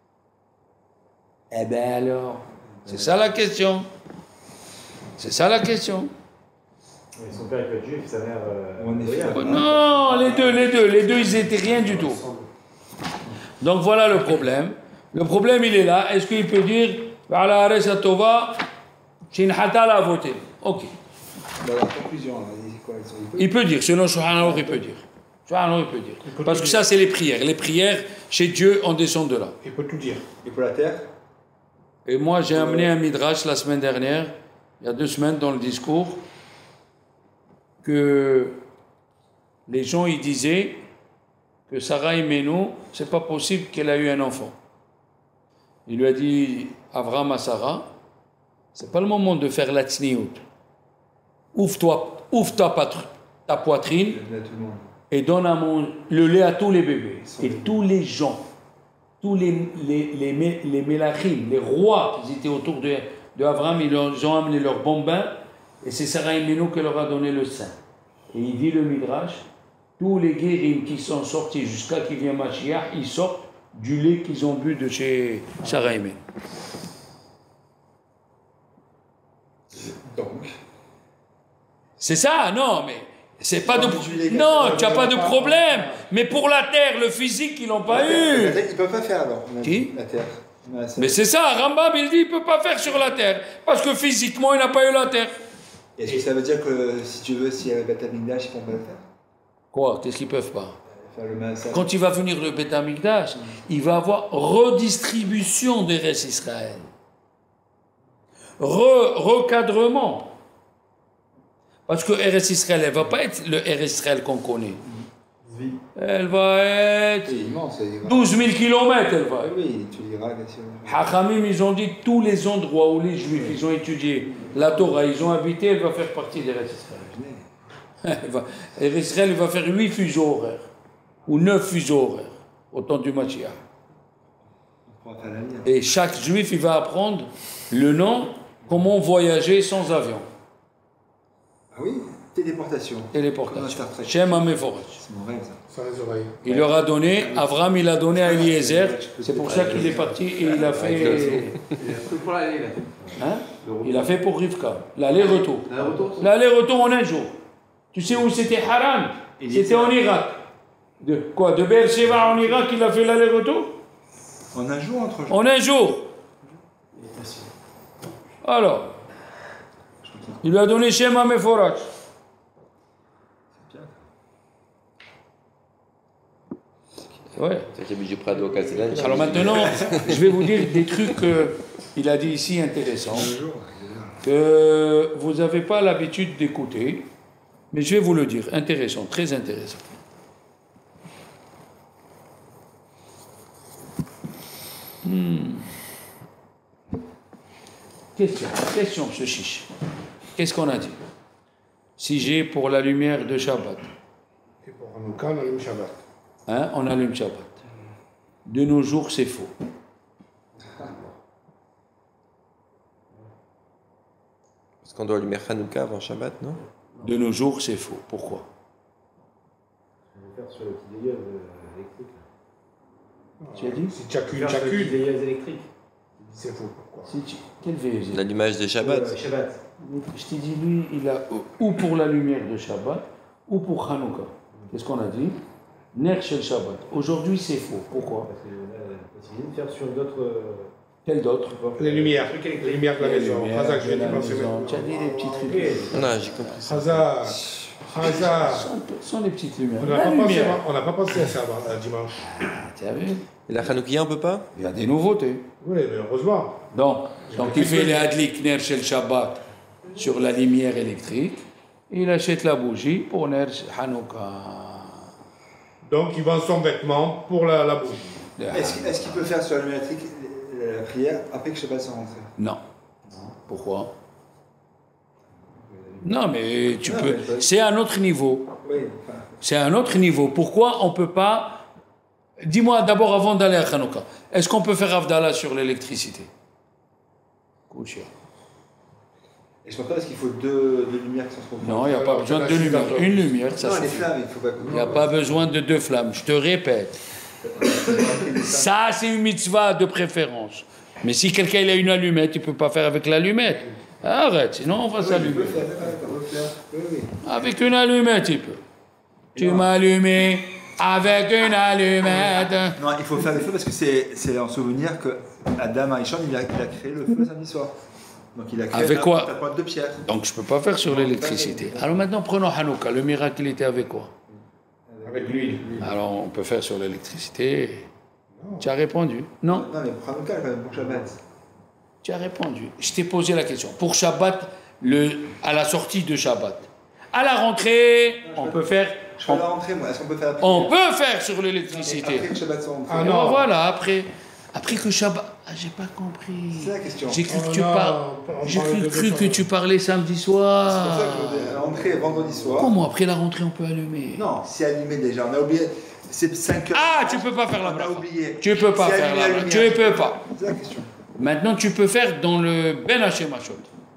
Eh bien alors, c'est ça la question. C'est ça la question. Mais son père est juif, sa mère. Non, les deux, ils étaient rien du tout. Donc voilà le problème. Le problème, il est là. Est-ce qu'il peut dire ala arash atova shenhata a voté? Ok. Dans la conclusion, Il peut dire, selon Shulchan Aruch, il peut dire. Shulchan Aruch, il peut dire. Parce que ça, c'est les prières. Les prières, chez Dieu, on descend de là. Il peut tout dire. Et pour la terre? Et moi, j'ai amené un midrash la semaine dernière, il y a 2 semaines, dans le discours, que les gens, ils disaient que Sarah Imenu, c'est pas possible qu'elle a eu un enfant. Il lui a dit, Abraham à Sarah, c'est pas le moment de faire la tsniout. Ouvre ta poitrine et donne le lait à tous les bébés. Et tous les gens, tous les mélachim, les rois qui étaient autour de Abraham, ils ont amené leur bon bain et c'est Sarah Imenu qui leur a donné le sein. Et il dit le Midrash, tous les guérim qui sont sortis jusqu'à qu'il vienne Mashiach, ils sortent du lait qu'ils ont bu de chez Sarah Imenu. Donc. C'est ça, non, mais c'est pas de non, tu n'as pas de problème. Mais pour la terre, le physique, ils l'ont pas eu. La terre, ils ne peuvent pas faire alors. Qui? La terre. Mais c'est ça, Rambam, il dit, il peut pas faire sur la terre parce que physiquement, il n'a pas eu la terre. Est-ce que ça veut dire que si tu veux, s'il y a le Beth Amikdash, ils ne peuvent pas le faire? Quoi? Qu'est-ce qu'ils peuvent pas? Faire le massacre. Quand il va venir le Beth Amikdash, il va avoir redistribution des restes Israël. Recadrement. Parce que RS Israël, elle ne va pas être le RS Israël qu'on connaît. Elle va être C'est immense, 12 000 kilomètres, elle va. Oui, tu diras que Hachamim, ils ont dit tous les endroits où les Juifs, ils ont étudié la Torah, ils ont habité, elle va faire partie des RS Israël. RS Israël, il va faire 8 fuseaux horaires. Ou 9 fuseaux horaires. au temps du Mashiach. On pourra faire l'avenir. Et chaque juif, il va apprendre le nom, comment voyager sans avion. Ah oui, téléportation. Comme un Téléportation. Star Trek. Shem HaMeforach. C'est mon rêve, ça. Sans les oreilles. Il leur a donné, Avram, il a donné à Eliezer. C'est pour ça qu'il est parti et il a fait. Il a pris pour l'aller, là. Hein? Il a fait pour Rivka. L'aller-retour. L'aller-retour, c'est- L'aller-retour en un jour. Tu sais où c'était Haran? C'était en Irak. De quoi? De Beersheba en Irak, il a fait l'aller-retour? En un jour, en 3 jours. En un jour. Alors, il lui a donné Shem HaMeforach. Ouais. C'est qui habite du Prado au Castellane. Alors maintenant, je vais vous dire des trucs qu'il a dit ici intéressants, que vous n'avez pas l'habitude d'écouter, mais je vais vous le dire, intéressant, très intéressant. Question, ce chiche. Qu'est-ce qu'on a dit? Si j'ai pour la lumière de Shabbat, Et pour Hanouka, on allume Shabbat. hein, on allume Shabbat. De nos jours, c'est faux. Parce qu'on doit allumer Hanouka avant Shabbat, non? De nos jours, c'est faux. Pourquoi? On va faire sur le petit veilleuse électrique. Tu as dit? Si tu as qu'une, Faire tu as sur le petit qu'une. veilleuse électrique. C'est faux. Pourquoi? Quelle veilleuse? L'allumage des Shabbats. Shabbat. Je t'ai dit, lui, il a ou pour la lumière de Shabbat, ou pour Hanouka. Qu'est-ce qu'on a dit? Ner shel Shabbat. Aujourd'hui, c'est faux. Pourquoi? Parce que là, il vient de faire sur d'autres. Quel d'autre? Les lumières. Les lumières de la Les maison. lumières Hazak, je de viens la d'y penser maison. maintenant. Tu as dit des petits trucs. Non, j'ai compris ça. Hazak. Hazak. Sont des petites lumières. On n'a La pas, pensé- lumière. on n'a pas pensé à ça dimanche. Tu as vu? Et la Hanoukia, on peut pas? Il y a des nouveautés. Oui, mais heureusement. Donc il fait les Hadlik Ner shel Shabbat sur la lumière électrique. Il achète la bougie pour Ner Hanouka. Donc, il vend son vêtement pour la bougie. Est-ce qu'il peut faire sur la lumière électrique la prière après que Shabbat soit rentré? Non. Pourquoi? Non, mais tu Non, peux. mais- C'est un autre niveau. Oui, enfin. C'est un autre niveau. Pourquoi on ne peut pas. Dis-moi d'abord avant d'aller à Hanouka. Est-ce qu'on peut faire Avdallah sur l'électricité? Kouchia. Et je pense pas parce qu'il faut deux lumières qui sont trop Non, il n'y a pas Alors, besoin de c'est deux la lumières. suite Une lumière, ça Non, les suffit. flammes, il faut pas. Il n'y a pas besoin de deux flammes. Je te répète. Ça, c'est une mitzvah de préférence. Mais si quelqu'un il a une allumette, il ne peut pas faire avec l'allumette. Arrête, sinon on va s'allumer. Avec une allumette, il peut. Tu m'as allumé avec une allumette. Non, il faut faire le feu parce que c'est en souvenir que Adam Arishon, il a créé le feu samedi soir. Donc il a créé Avec quoi? la pointe de pierre. Donc je ne peux pas faire sur l'électricité. Alors maintenant, prenons Hanouka. Le miracle, il était avec quoi? Avec l'huile. Alors on peut faire sur l'électricité. Tu as répondu? Non? Non, mais pour Hanouka, quand même, pour Shabbat. Tu as répondu. Je t'ai posé la question. Pour Shabbat, à la sortie de Shabbat. À la rentrée, on peut faire. Je suis à la rentrée, moi. Est-ce qu'on peut faire la prière On peut faire sur après l'électricité. que Shabbat soit rentré? Ah Et non. voilà, après que Shabbat. Ah, j'ai pas compris. C'est la question. J'ai cru que Oh tu non, parles. on J'ai parle de cru que deux tu parlais samedi C'est pour ça soir. que je veux dire, à la rentrée, vendredi soir. Comment après la rentrée on peut allumer? Non, c'est allumé déjà. On a oublié. C'est 5 heures. Ah, tu peux pas faire la On a bracha. oublié. Tu peux pas C'est faire allumé la la bracha. lumière. Tu peux pas. C'est la question. Maintenant, tu peux faire dans le Ben Hashemashot.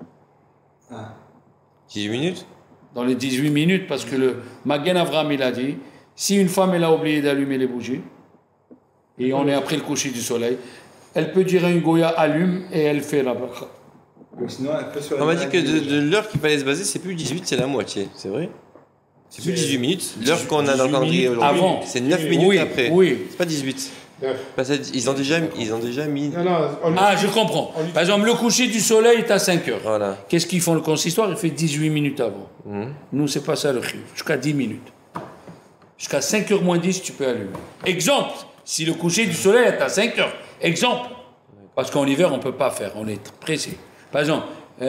Ah. 18 minutes? Dans les 18 minutes, parce que le Magen Avram, il a dit, si une femme, elle a oublié d'allumer les bougies, et on est après le coucher du soleil, elle peut dire à une Goya, allume, et elle fait la bracha. Donc sinon, elle peut sur la On m'a dit que lumière de l'heure qu'il fallait se baser, c'est plus 18, c'est la moitié. C'est vrai? C'est plus 18 minutes. L'heure qu'on a dans le 18 calendrier minutes aujourd'hui, avant. c'est 9 minutes Oui, après. oui. C'est pas 18. Neuf. Parce qu'ils ont déjà mis. Non, non, Ah, je comprends. Par exemple, le coucher du soleil est à 5 heures. Voilà. Qu'est-ce qu'ils font le consistoire? Il fait 18 minutes avant. Nous, c'est pas ça le chiv. Jusqu'à 10 minutes. Jusqu'à 5h moins 10, tu peux allumer. Exemple, si le coucher du soleil est à 5 heures. Exemple. Parce qu'en hiver, on ne peut pas faire. On est pressé. Par exemple,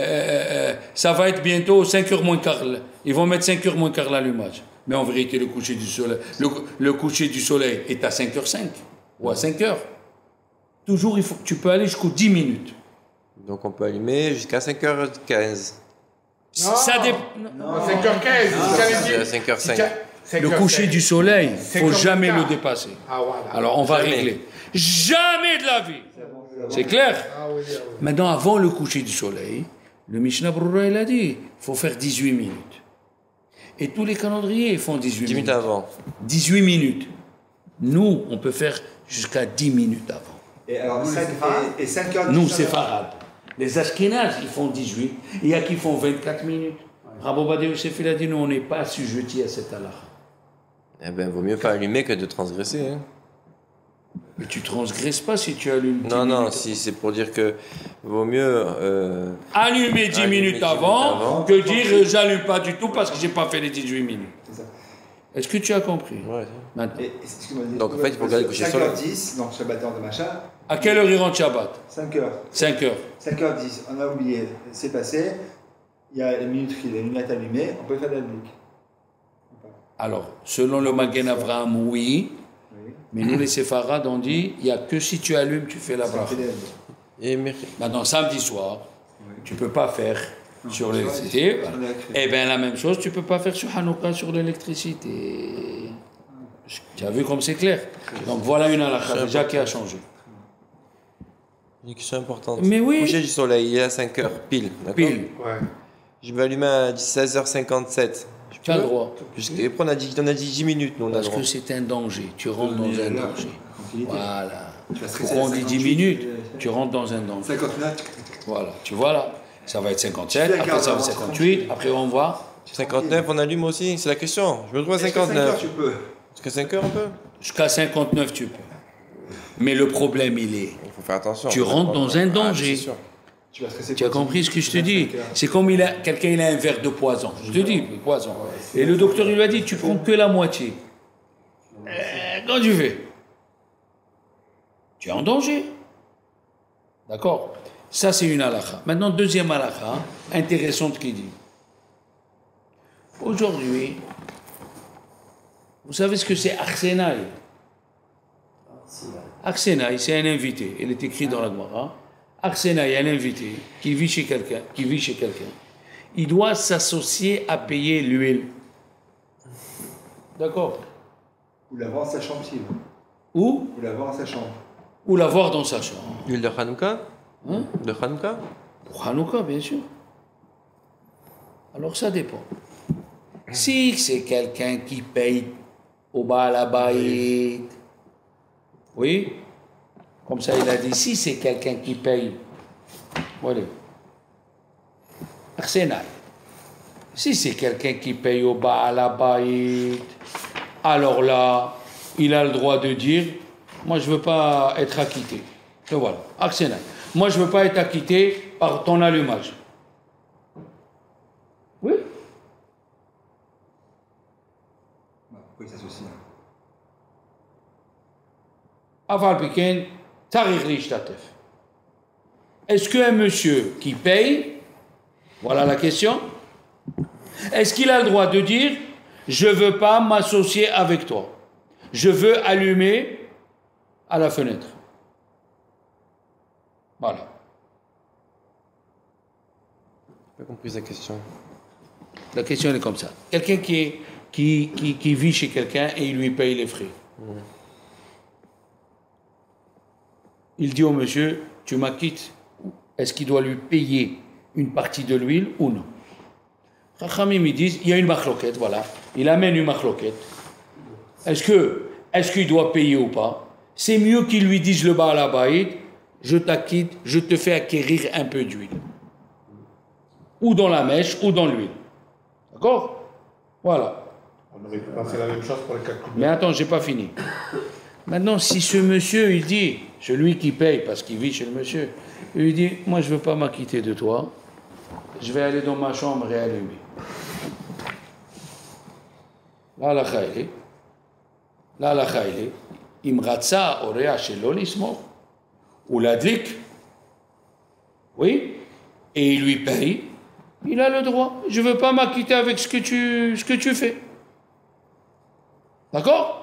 ça va être bientôt 5h moins quart. Ils vont mettre 5h moins quart l'allumage. Mais en vérité, le coucher du soleil, le coucher du soleil est à 5h05 ou à 5h. Toujours, tu peux aller jusqu'aux 10 minutes. Donc on peut allumer jusqu'à 5h15. Ça dépend. À 5h15, C'est à 5h05. Le coucher du soleil, il ne faut jamais le dépasser. Ah, voilà. Alors on va régler. Jamais de la vie. C'est clair? Maintenant, avant le coucher du soleil, le Mishnah Brura, il a dit, il faut faire 18 minutes. Et tous les calendriers font 18 10 minutes. minutes avant. 18 minutes. Nous, on peut faire jusqu'à 10 minutes avant. Et alors, 5 heures Nous, c'est Farad. Les Ashkénazes, ils font 18. Il y a qui font 24 minutes. Rabbi Badi Youssef, il a dit, nous, on n'est pas assujettis à cette halakha. Eh ben, vaut mieux pas allumer que de transgresser. Hein. Mais tu transgresses pas si tu allumes 10 Non, minutes. si c'est pour dire que vaut mieux. Allumer 10 Allumer minutes 10 avant, minutes avant. que dire j'allume pas du tout parce que j'ai pas fait les 18 minutes. C'est ça. Est-ce que tu as compris? Ouais. Maintenant. Excuse-moi, Donc, en fait, il faut regarder le coucher 5h10, donc Shabbat de machin, À quelle heure il rentre Shabbat? 5h. 5 heures. 5h10, on a oublié, c'est passé, il y a les minuteries, les lunettes allumées, on peut faire de la musique. Alors, selon le Magen Avraham, oui. Oui. Mais nous, les séfarades, on dit, il n'y a que si tu allumes, tu fais la Ça bracha. fait des- Et Maintenant, samedi soir, Oui. tu ne peux pas faire Non, sur sur l'électricité. sur l'électricité. Eh bien, la même chose, tu ne peux pas faire sur Hanouka sur l'électricité. Tu as vu comme c'est clair? Donc, voilà une halakha déjà qui a changé. Une question importante. Mais oui. Coucher du soleil, il est à 5 heures, pile. D'accord. Pile, Ouais. Je vais allumer à 16h57. tu as le droit. Et après, on a dit 10 minutes, nous, on a le Parce droit. que c'est un danger. Tu rentres dans un danger. Voilà. Tu vas stresser Pourquoi on à dit 10 58, minutes? Tu rentres dans un danger. 59, Voilà. Tu vois là? Ça va être 57, Tu fais un après quart ça va être d'heure, 58, après on voit 59, on allume aussi, c'est la question. Je me trouve à est-ce que 5 heures 59. tu peux? Jusqu'à 5 heures, on peut. jusqu'à 59, tu peux. Mais le problème, il est, Il faut faire attention. tu rentres dans un danger. c'est sûr. Tu vas stresser. Tu as compris ce que je te 25 dis? heures. C'est comme quelqu'un il a un verre de poison. Je te dis, poison. Et le docteur il lui a dit, tu prends que la moitié. Quand tu fais, tu es en danger. D'accord? Ça c'est une halakha. Maintenant, deuxième halakha, intéressante qui dit. Aujourd'hui, vous savez ce que c'est Aksenaï? Aksenaï, c'est un invité. Il est écrit dans la Gemara. Aksenaï, un invité qui vit chez quelqu'un, il doit s'associer à payer l'huile. D'accord? Ou l'avoir à sa chambre, si. Ou L'avoir à sa chambre. l'avoir dans sa chambre. L'huile de Hanouka. Hein? De Hanouka. Pour Hanouka, bien sûr. Alors ça dépend. Si c'est quelqu'un qui paye au Baal Habayit, oui, comme ça il a dit, si c'est quelqu'un qui paye, voilà, Arsenal. Si c'est quelqu'un qui paye au Baal Habayit, alors là, il a le droit de dire, moi je veux pas être acquitté. Et voilà, Arsenal. Moi je veux pas être acquitté par ton allumage. Oui. Pourquoi il s'associe? Aval Piken, Tarir Lishtatef. Est-ce qu'un monsieur qui paye, voilà la question, est-ce qu'il a le droit de dire je ne veux pas m'associer avec toi, je veux allumer à la fenêtre? Voilà. J'ai pas compris sa question. La question elle est comme ça. Quelqu'un qui vit chez quelqu'un et il lui paye les frais. Il dit au monsieur, tu m'acquittes. Est-ce qu'il doit lui payer une partie de l'huile ou non? Chachamim, ils disent, il y a une machloquette, voilà. Il amène une machloquette. Est-ce qu'il doit payer ou pas? C'est mieux qu'il lui dise le Baal Habayit, je t'acquitte, je te fais acquérir un peu d'huile. Ou dans la mèche, ou dans l'huile. D'accord? Voilà. On aurait pu penser la même chose pour les calculs. Mais attends, j'ai pas fini. Maintenant, si ce monsieur, il dit, celui qui paye parce qu'il vit chez le monsieur, il lui dit, moi je veux pas m'acquitter de toi, je vais aller dans ma chambre et allumer. Là, la khaïli, imratsa orea shelo lismo, ou l'adlik, oui, et il lui paye, il a le droit. Je veux pas m'acquitter avec ce que tu fais. D'accord?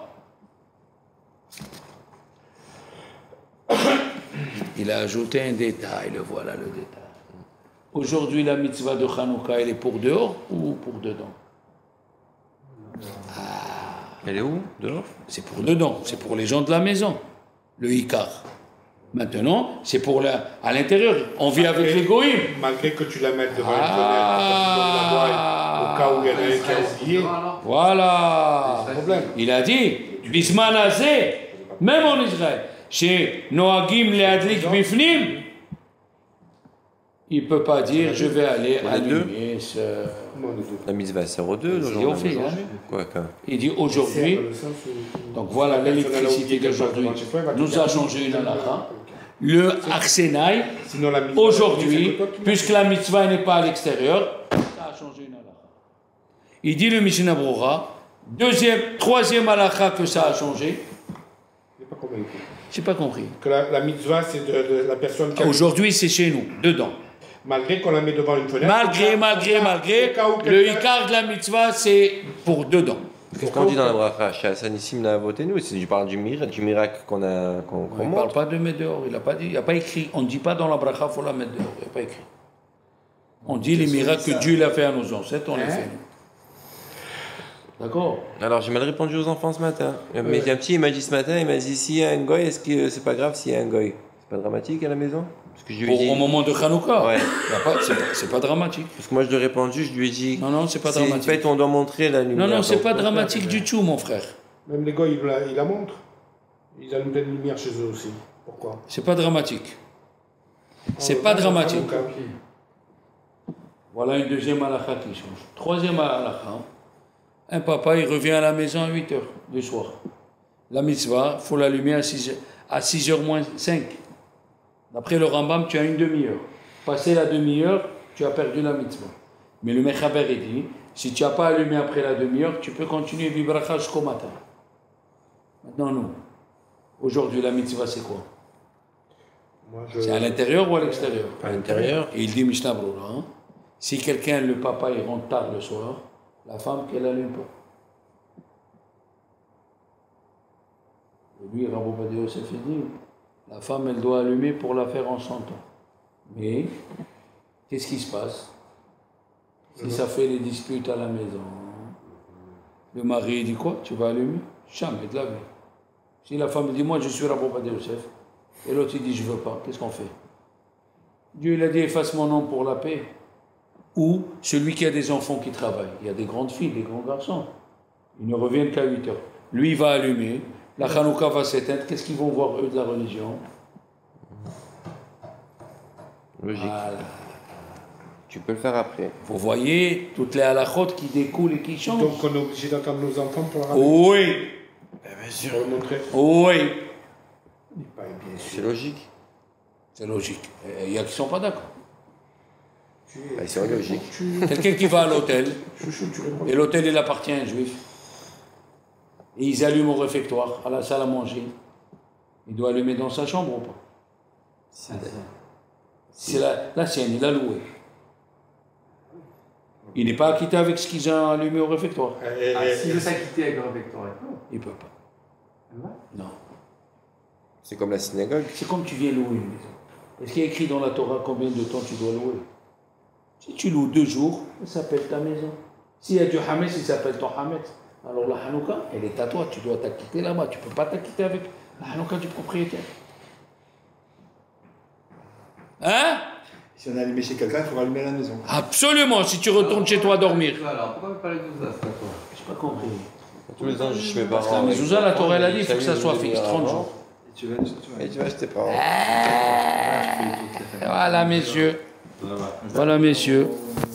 Il a ajouté un détail, le voilà le détail. Aujourd'hui, la mitzvah de Hanouka, elle est pour dehors ou pour dedans? Ah, Elle est où? Dehors? C'est pour dedans, c'est pour les gens de la maison, le Icar. Maintenant, c'est pour à l'intérieur. On vit avec les goïms. Malgré que tu la mettes devant une fenêtre, au cas où il y en a un qui a oublié. Voilà. Il a dit, Bisman Azé, même en Israël, chez Noagim Leadlik Bifnim, il ne peut pas dire je vais aller allumer ce. La mitzvah sert aux deux, au fait, hein. Quoi, quand? Il dit aujourd'hui, donc voilà l'électricité d'aujourd'hui nous a changé une halakha. Le Arsenaï, aujourd'hui, puisque la mitzvah n'est pas à l'extérieur, ça a changé une halakha. Il dit le Mishnah Brura, troisième halakha que ça a changé. J'ai pas compris. Que la mitzvah, c'est de la personne qui a... Aujourd'hui, c'est chez nous, dedans. Malgré qu'on la met devant une fenêtre. Malgré, le Icar de la mitzvah, c'est pour dedans. Qu'est-ce qu'on dit dans la bracha? Chez Hassanissim l'a voté nous, je parle du miracle qu'on Il ne parle pas de mettre dehors, il n'a pas écrit. On ne dit pas dans la bracha, il faut la mettre dehors, il n'y a pas écrit. On dit les miracles que Dieu a fait à nos ancêtres, on les fait nous. D'accord? Alors j'ai mal répondu aux enfants ce matin. Mais il y a un petit, il m'a dit ce matin, il m'a dit s'il y a un goy, est-ce que c'est pas grave s'il y a un goy? C'est pas dramatique à la maison? Parce que je lui ai dit... Au moment de Hanouka, ouais. C'est pas dramatique. Parce que moi je lui ai répondu, je lui ai dit... Non, c'est pas dramatique. C'est une fête, on doit montrer la lumière. Non, c'est pas dramatique du tout, mon frère. Même les gars, ils la montrent. Ils allument plein de lumière chez eux aussi. Pourquoi? C'est pas dramatique. C'est pas dramatique. Voilà une deuxième halakha qui change. Troisième halakha. Un papa, il revient à la maison à 8h du soir. La mitzvah, il faut l'allumer à 6h moins 5. D'après le Rambam, tu as une demi-heure. Passé la demi-heure, tu as perdu la mitzvah. Mais le Mechaber, il dit, si tu n'as pas allumé après la demi-heure, tu peux continuer vibracha jusqu'au matin. Maintenant, nous. Aujourd'hui, la mitzvah, c'est quoi? C'est à l'intérieur ou à l'extérieur? À l'intérieur. Et il dit, Mishnah Brura, hein, si quelqu'un, le papa, il rentre tard le soir, la femme, qu'elle allume pas. Et lui, Rabbi Ovadia Yosef, il dit, la femme, elle doit allumer pour la faire en s'entendant. Mais, qu'est-ce qui se passe si ça fait des disputes à la maison? Le mari dit quoi? Tu vas allumer? Jamais de la vie. Si la femme dit, moi je suis Rabbi Ovadia Yosef, et l'autre il dit, je veux pas, qu'est-ce qu'on fait? Dieu il a dit, efface mon nom pour la paix. Ou celui qui a des enfants qui travaillent. Il y a des grandes filles, des grands garçons. Ils ne reviennent qu'à 8 heures. Lui, il va allumer. La Hanouka va s'éteindre. Qu'est-ce qu'ils vont voir, eux, de la religion? Logique. Voilà. Tu peux le faire après. Vous voyez toutes les halakhot qui découlent et qui changent. Donc on est obligé d'attendre nos enfants pour leur ramener. Oui. Bien sûr. Pour le montrer. Oui. C'est logique. C'est logique. Il y a qui ne sont pas d'accord. C'est logique. Quelqu'un qui va à l'hôtel, et l'hôtel il appartient à un juif, et ils allument au réfectoire, à la salle à manger, il doit allumer dans sa chambre ou pas? C'est la sienne, il a loué. Il n'est pas acquitté avec ce qu'ils ont allumé au réfectoire. S'il veut s'acquitter avec le réfectoire, il ne peut pas. Non. C'est comme la synagogue. C'est comme tu viens louer une maison. Est-ce qu'il y a écrit dans la Torah combien de temps tu dois louer? Si tu loues 2 jours, ça s'appelle ta maison. S'il y a du Hametz, il s'appelle ton Hametz. Alors la Hanouka, elle est à toi, tu dois t'acquitter là-bas. Tu ne peux pas t'acquitter avec la Hanouka du propriétaire. Hein? Si on a allumé chez quelqu'un, il faut rallumer à la maison. Absolument, si tu retournes chez toi dormir. Alors, pourquoi vous parlez de ça, c'est pas toi? Je n'ai pas compris. Tous les ans, je suis mes Parce que parents. la mezouza, la Torah, elle a dit, il faut que ça soit fixe, 30 jours. Et tu vas acheter tes parents. Voilà, messieurs. Voilà, messieurs.